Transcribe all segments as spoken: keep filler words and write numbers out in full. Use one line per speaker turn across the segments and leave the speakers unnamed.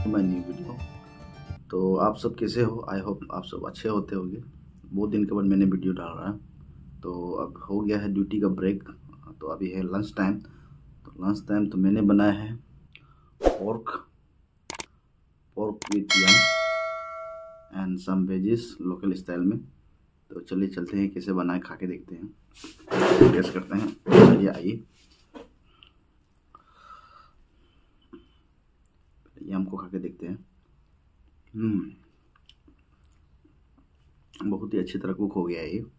My new video. तो आप सब कैसे हो? आई होप आप सब अच्छे होते होंगे। बहुत दिन के बाद मैंने वीडियो डाल रहा है। तो अब हो गया है ड्यूटी का ब्रेक, तो अभी है लंच टाइम। तो लंच टाइम तो मैंने बनाया है pork pork with yam and some veggies local style में। तो चलिए चलते हैं, कैसे बनाए खा के देखते हैं, टेस्ट करते हैं। चलिए आइए, यम को खा के देखते हैं। हम्म बहुत ही अच्छी तरह कुक हो गया है ये।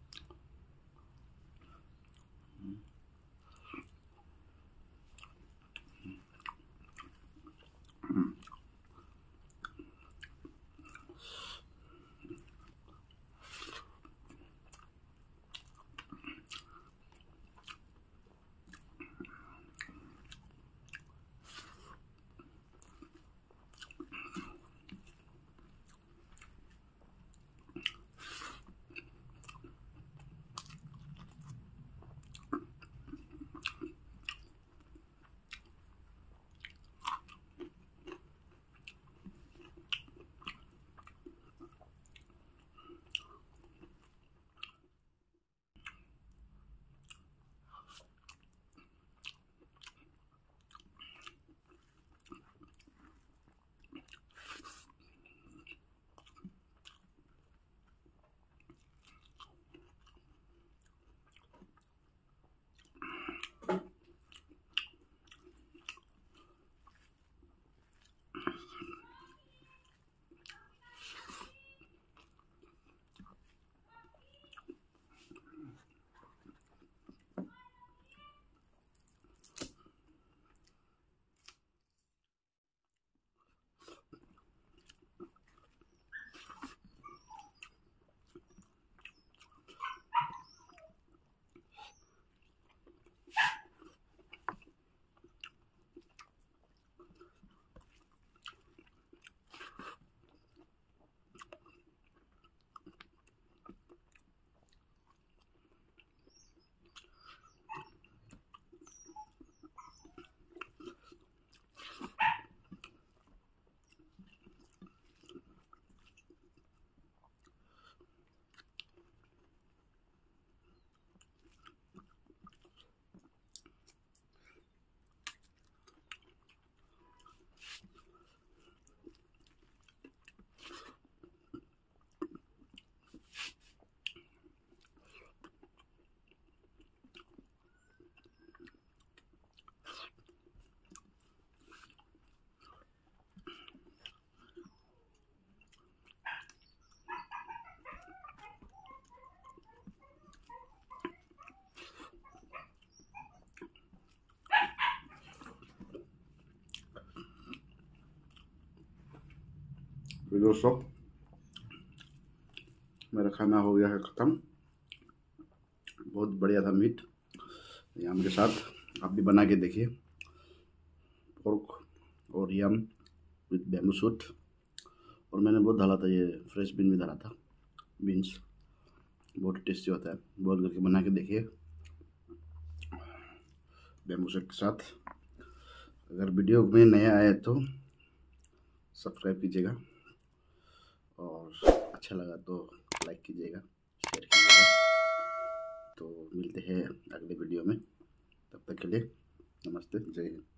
तो दोस्तों, मेरा खाना हो गया है ख़त्म। बहुत बढ़िया था मीट यम के साथ। आप भी बना के देखिए, पोर्क और यम विथ बैम्बू शूट। और मैंने बहुत डाला था, ये फ्रेश बीन भी डाला था। बीन्स बहुत टेस्टी होता है, बहुत करके बना के देखिए बैम्बू शूट के साथ। अगर वीडियो में नया आए तो सब्सक्राइब कीजिएगा, और अच्छा लगा तो लाइक कीजिएगा, शेयर कीजिएगा। तो मिलते हैं अगले वीडियो में, तब तक के लिए नमस्ते, जय हिंद।